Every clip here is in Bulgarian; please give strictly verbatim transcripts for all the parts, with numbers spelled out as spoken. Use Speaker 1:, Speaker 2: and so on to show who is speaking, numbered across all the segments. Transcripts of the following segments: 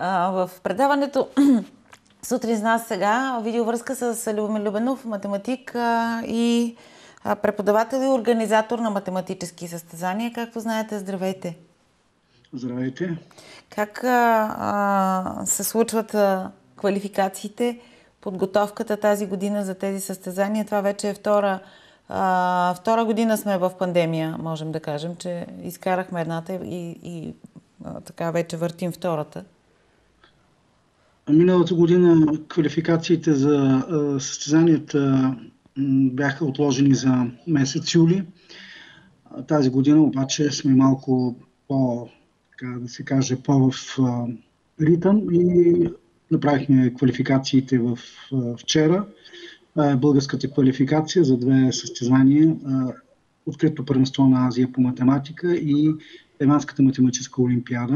Speaker 1: А, в предаването сутрин с нас сега видеовръзка с Любомир Любенов, математик а, и а, преподавател и организатор на математически състезания. Както знаете, здравейте!
Speaker 2: Здравейте!
Speaker 1: Как а, а, се случват а, квалификациите, подготовката тази година за тези състезания? Това вече е втора, а, втора година сме в пандемия, можем да кажем, че изкарахме едната и, и а, така вече въртим втората.
Speaker 2: Миналата година квалификациите за а, състезанията м, бяха отложени за месец юли. А, тази година обаче сме малко по, така да се каже, по-в а, ритъм и направихме квалификациите в а, вчера. Това е българската квалификация за две състезания. А, открито първенство на Азия по математика и Тайванската математическа олимпиада.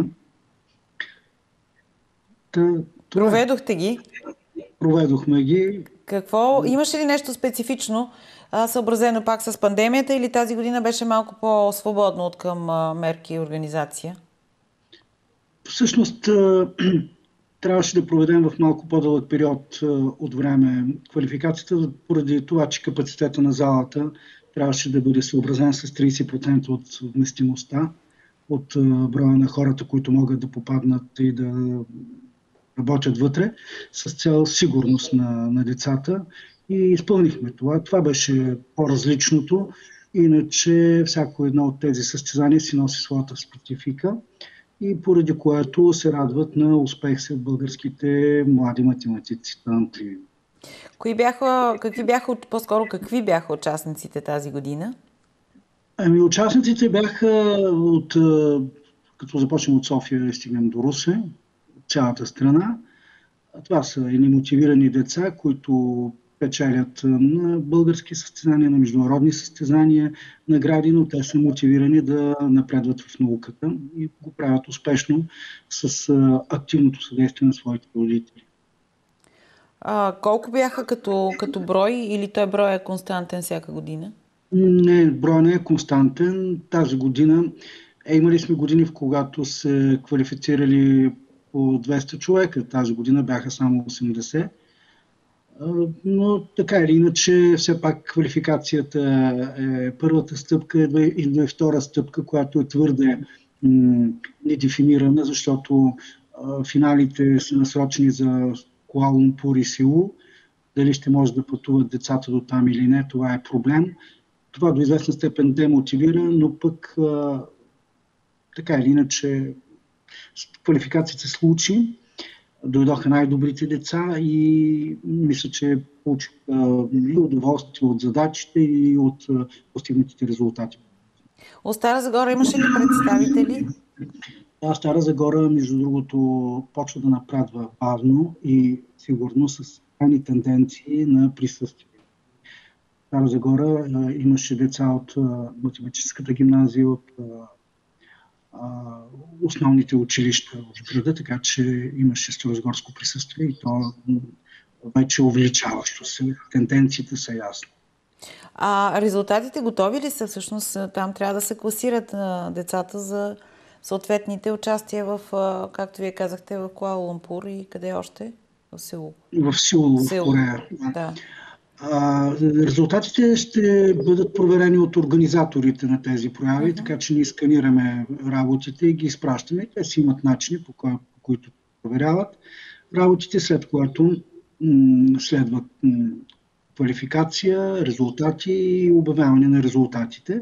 Speaker 2: Та,
Speaker 1: Проведохте ги?
Speaker 2: Проведохме ги.
Speaker 1: Какво? Имаше ли нещо специфично, а, съобразено пак с пандемията, или тази година беше малко по-свободно от към а, мерки и организация?
Speaker 2: Всъщност трябваше да проведем в малко по-дълъг период от време квалификацията, поради това, че капацитета на залата трябваше да бъде съобразен с трийсет процента от вместимостта, от броя на хората, които могат да попаднат и да работят вътре, с цел сигурност на, на децата, и изпълнихме това. Това беше по-различното. Иначе всяко едно от тези състезания си носи своята специфика и поради което се радват на успех сред българските млади математици, талантливи.
Speaker 1: Кои бяха, какви бяха, по-скоро какви бяха участниците тази година?
Speaker 2: Ами, участниците бяха от, като започнем от София и стигнем до Русе, цялата страна. Това са едни мотивирани деца, които печелят на български състезания, на международни състезания, награди, но те са мотивирани да напредват в науката и го правят успешно с активното съдействие на своите родители.
Speaker 1: А, колко бяха като, като брой, или той брой е константен всяка година?
Speaker 2: Не, брой не е константен. Тази година е, имали сме години, в когато се квалифицирали по двеста човека. Тази година бяха само осемдесет. Но така или иначе, все пак квалификацията е първата стъпка и е втора стъпка, която е твърде м- недефинирана, защото а, финалите са насрочени за Куала Лумпур и Сеул. Дали ще може да пътуват децата до там или не, това е проблем. Това до известна степен демотивира, но пък а, така или иначе квалификацията се случи. Дойдоха най-добрите деца и мисля, че получих и удоволствие от задачите и от постигнатите резултати.
Speaker 1: От Стара Загора имаше ли представители?
Speaker 2: Да, Стара Загора, между другото, почва да напредва бавно и сигурно с крайни тенденции на присъствие. В Стара Загора а, имаше деца от а, математическата гимназия, от а, основните училища в града, така че имаше старозагорско присъствие и то вече увеличаващо се. Тенденциите са ясни.
Speaker 1: А резултатите готови ли са? Всъщност там трябва да се класират а, децата за съответните участия в, а, както вие казахте, в Куала Лумпур и къде още? В Сеул.
Speaker 2: В Сеул, в Корея.
Speaker 1: Да.
Speaker 2: А, резултатите ще бъдат проверени от организаторите на тези прояви, uh-huh. така че ние сканираме работите и ги изпращаме. Те си имат начини, по, кой, по които проверяват работите, след което м- следват м- квалификация, резултати и обявяване на резултатите.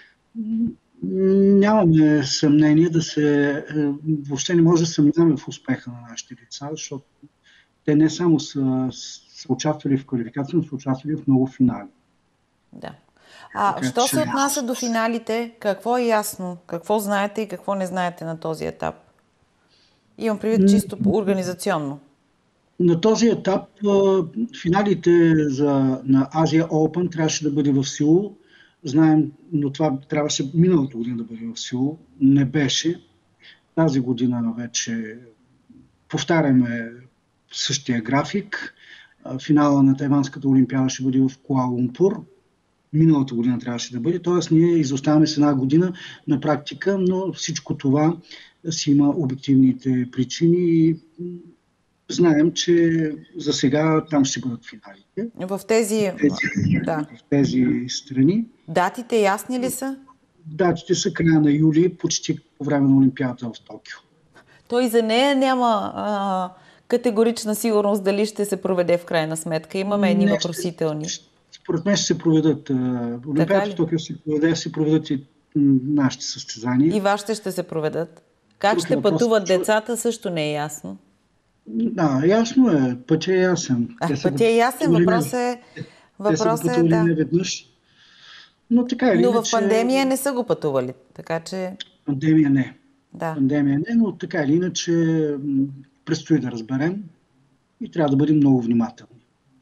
Speaker 2: Нямаме съмнение да се... Въобще не може да съмняваме в успеха на нашите деца, защото те не само са, са участвали в квалификация, но са участвали в много финали.
Speaker 1: Да. А така, що че... се отнася до финалите, какво е ясно? Какво знаете и какво не знаете на този етап? Имам предвид чисто организационно.
Speaker 2: На този етап финалите за, на Азия Open трябваше да бъде в Сеул. Знаем, но това трябваше миналата година да бъде в Сеул. Не беше. Тази година вече повтаряме същия график. Финала на Тайванската олимпиада ще бъде в Куала Лумпур. миналата година трябваше да бъде. Тоест ние изоставаме с една година на практика, но всичко това си има обективните причини и знаем, че за сега там ще бъдат финалите.
Speaker 1: В тези,
Speaker 2: в тези,
Speaker 1: да.
Speaker 2: в тези страни.
Speaker 1: Датите ясни ли са?
Speaker 2: Датите са края на юли, почти по време на Олимпиадата в Токио.
Speaker 1: Той за нея няма а, категорична сигурност дали ще се проведе в крайна сметка. Имаме едни въпросителни.
Speaker 2: Според мен ще се проведат. Олимпиадата в Токио ще се проведе, ще се проведат и нашите състезания.
Speaker 1: И вашите ще се проведат. Как Друг ще въпрос, пътуват че... децата, също не е ясно.
Speaker 2: Да, ясно е. Пътят е ясен.
Speaker 1: А, пътят е ясен. Въпрос е... Въпрос
Speaker 2: те са го
Speaker 1: е, да.
Speaker 2: не веднъж. Но, така или
Speaker 1: но
Speaker 2: иначе...
Speaker 1: в пандемия не са го пътували. Така че...
Speaker 2: Пандемия не.
Speaker 1: Да.
Speaker 2: Пандемия не, но така или иначе предстои да разберем и трябва да бъдем много внимателни.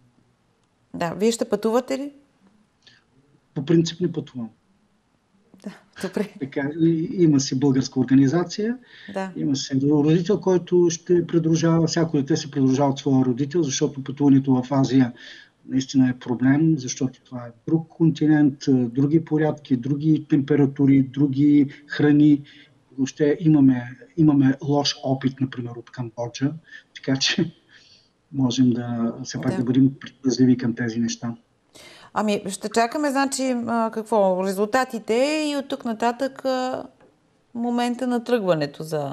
Speaker 1: Да. Вие ще пътувате ли?
Speaker 2: По принцип не пътувам.
Speaker 1: Да, добре.
Speaker 2: Така, има си българска организация,
Speaker 1: да.
Speaker 2: Има си родител, който ще придружава, всяко дете се придружава от своя родител, защото пътуването в Азия наистина е проблем, защото това е друг континент, други порядки, други температури, други храни. Въобще имаме, имаме лош опит, например, от Камбоджа, така че можем да все пак да, да бъдем предпазливи към тези неща.
Speaker 1: Ами, ще чакаме, значи, какво? Резултатите и от тук нататък момента на тръгването за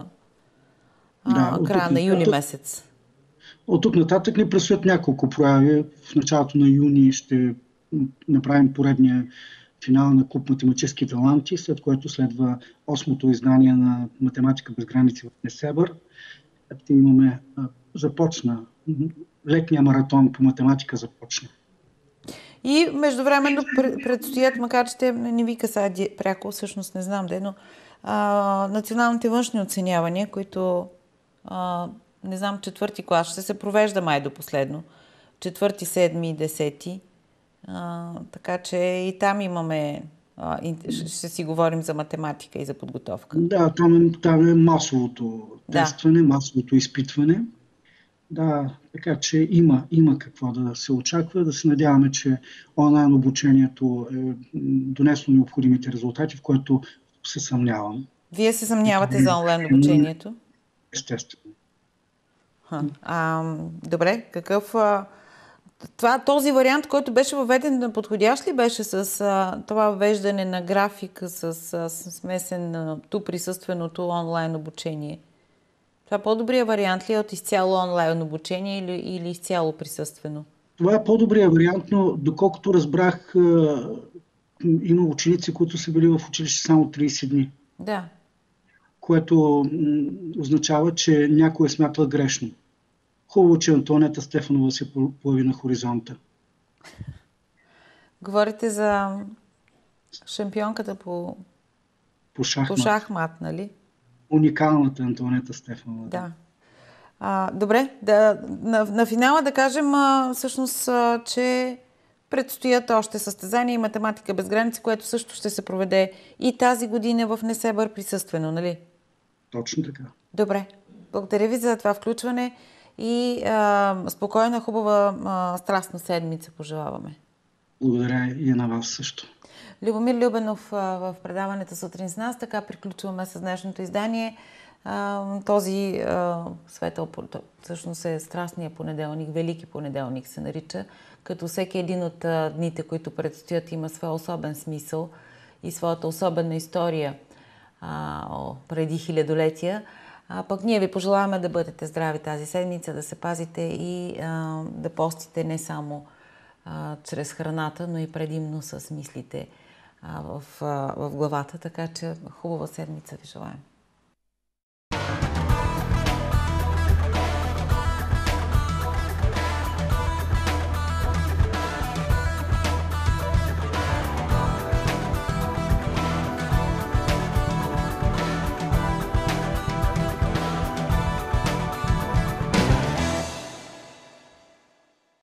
Speaker 1: да, края на юли месец.
Speaker 2: От тук нататък ни предстоят няколко прояви. В началото на юни ще направим поредния финал на Клуб Математически таланти, след което следва осмото издание на Математика без граници в Несебър. Имаме, започна, летния маратон по математика започна.
Speaker 1: И междувременно предстоят, макар че те не ви касаят пряко, всъщност не знам де, но а, националните външни оценявания, които а, не знам, четвърти клас ще се провежда май до последно. Четвърти, седми и десети. А, така че и там имаме, а, и ще си говорим за математика и за подготовка.
Speaker 2: Да, там е, там е масовото да. тестване, масовото изпитване. Да, така че има, има какво да се очаква, да се надяваме, че онлайн обучението е донесло необходимите резултати, в което се съмнявам.
Speaker 1: Вие се съмнявате за онлайн обучението?
Speaker 2: Естествено.
Speaker 1: Ха, а, добре, какъв... А, това, този вариант, който беше въведен, подходящ ли беше с а, това въвеждане на графика с, с смесеното присъственото онлайн обучение? Това по-добрият вариант ли е от изцяло онлайн обучение или, или изцяло присъствено?
Speaker 2: Това е по-добрият вариант, но доколкото разбрах, има ученици, които са били в училище само трийсет дни.
Speaker 1: Да.
Speaker 2: Което означава, че някой е смятал грешно. Хубаво, че Антоанета Стефанова се появи на хоризонта.
Speaker 1: Говорите за шампионката по,
Speaker 2: по, шахмат.
Speaker 1: по шахмат, нали?
Speaker 2: Уникалната Антоанета Стефанова.
Speaker 1: Да. А, добре, да, на, на финала да кажем а, всъщност, а, че предстоят още състезания и математика без граници, което също ще се проведе и тази година в Несебър присъствено, нали?
Speaker 2: Точно така.
Speaker 1: Добре. Благодаря ви за това включване и а, спокойна, хубава, а, страстна седмица пожелаваме.
Speaker 2: Благодаря и на вас също.
Speaker 1: Любомир Любенов а, в предаването сутрин с нас. Така приключваме с днешното издание. А, този а, светъл, всъщност е страстния понеделник, велики понеделник се нарича, като всеки един от а, дните, които предстоят, има своя особен смисъл и своята особена история а, о, преди хилядолетия. А пък ние ви пожелаваме да бъдете здрави тази седмица, да се пазите и а, да постите не само а, чрез храната, но и предимно с мислите а, в, а, в главата. Така че хубава седмица ви желаем.